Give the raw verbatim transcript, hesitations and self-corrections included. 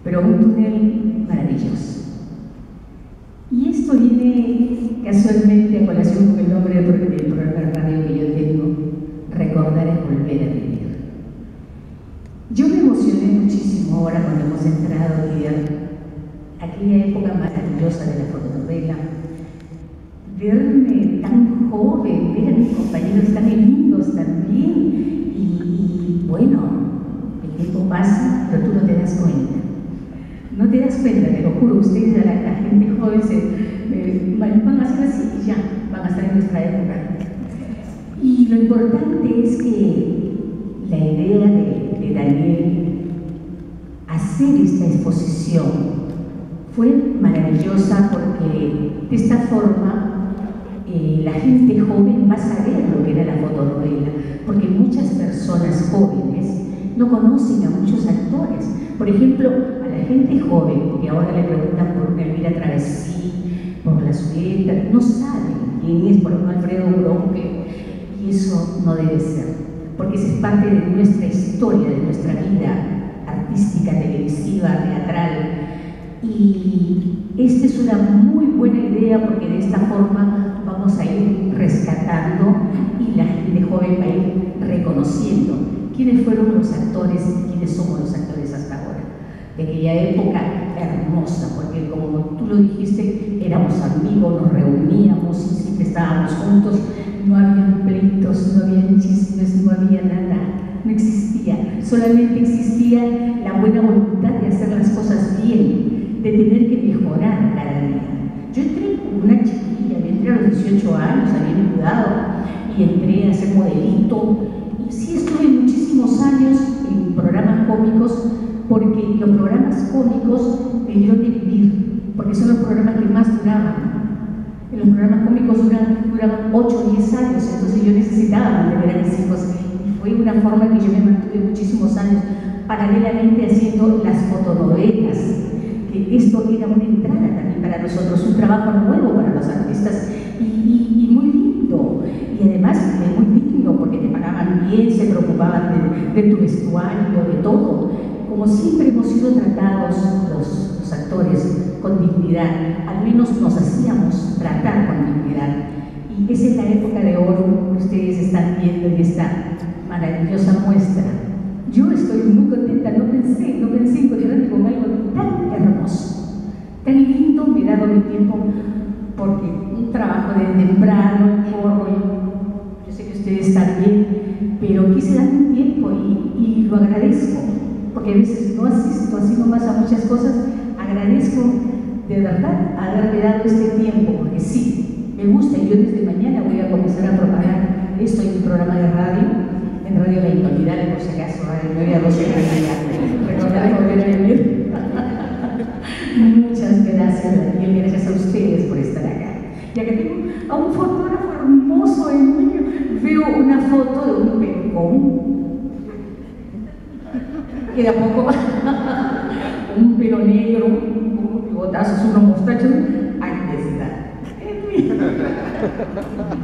pero un túnel maravilloso. Y esto viene casualmente a colación con el nombre del programa de radio que yo tengo, Recordar es volver a vivir. Yo me emocioné muchísimo ahora cuando hemos entrado a aquella época maravillosa de la fotonovela, verme tan joven, ver a mis compañeros tan lindos también, y, y bueno, el tiempo pasa, pero tú no te das cuenta. No te das cuenta, te lo juro, ustedes, la, la gente joven, se, eh, van a hacer así y ya, van a estar en nuestra época. Y lo importante es que la idea de, de Daniel hacer esta exposición fue maravillosa porque de esta forma eh, la gente joven va a saber lo que era la fotonovela, porque muchas personas jóvenes no conocen a muchos actores. Por ejemplo, a la gente joven que ahora le preguntan por una Elvira Travesí, por la Zuleta, no saben quién es, por ejemplo, Alfredo Bronque, y eso no debe ser, porque esa es parte de nuestra historia, de nuestra vida artística, televisiva, teatral, y esta es una muy buena idea porque de esta forma vamos a ir rescatando y la gente joven va a ir reconociendo quiénes fueron los actores y quiénes somos los actores hasta ahora, de aquella época hermosa, porque como tú lo dijiste, éramos amigos, nos reuníamos y siempre estábamos juntos, no había pleitos, no había chismes, no había nada, no existía, solamente existía la buena voluntad de hacer las cosas bien, de tener que mejorar cada día. Yo entré como una chiquilla, yo entré a los dieciocho años, había mudado y entré a ser modelito, y sí estuve muchísimos años en programas cómicos, porque los programas cómicos me dieron de vivir, porque son los programas que más duraban. Los programas cómicos duran, duraban ocho o diez años, entonces yo necesitaba mantener a mis hijos, y fue una forma que yo me mantuve muchísimos años, paralelamente haciendo las fotonovelas, que esto era una entrada también para nosotros, un trabajo nuevo para los artistas, y, y, y muy lindo, y además muy digno, porque te pagaban bien, se preocupaban de, de tu vestuario, de todo. Como siempre hemos sido tratados los, los actores con dignidad, al menos nos hacíamos tratar con dignidad. Y esa es la época de oro que ustedes están viendo en esta maravillosa muestra. Yo estoy muy contenta, no pensé, no pensé encontrarme con algo tan hermoso, tan lindo. Me he dado mi tiempo porque un trabajo de temprano, corro, yo sé que ustedes también, pero quise darme un tiempo y, y lo agradezco. Porque a veces no asisto así nomás a muchas cosas, agradezco de verdad haberme dado este tiempo, porque sí, me gusta, y yo desde mañana voy a comenzar a propagar esto en mi programa de radio, en Radio La Inolvidable, por si acaso, a las nueve a doce de la mañana, recordar volver a vivir. Muchas gracias, Daniel, gracias a ustedes por estar acá. Ya que tengo a un fotógrafo hermoso en mí, veo una foto de un pencón, que de a poco un pelo negro, unos bigotazos, unos mostachos, ahí está.